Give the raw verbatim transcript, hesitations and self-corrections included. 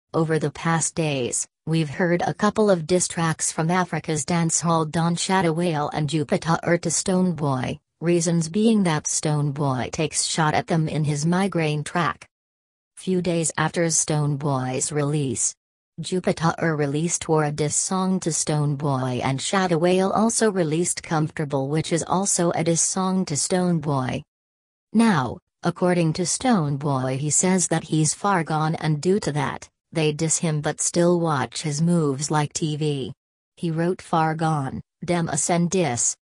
Over the past days, we've heard a couple of diss tracks from Africa's Dancehall Don Shatta Wale and Jupitar to Stonebwoy, reasons being that Stonebwoy takes shot at them in his Migraine track. Few days after Stonebwoy's release, Jupitar released a diss song to Stonebwoy, and Shatta Wale also released Comfortable, which is also a diss song to Stonebwoy. Now, according to Stonebwoy, he says that he's far gone, and due to that, they diss him but still watch his moves like T V. He wrote, "Far gone, dem a send diss,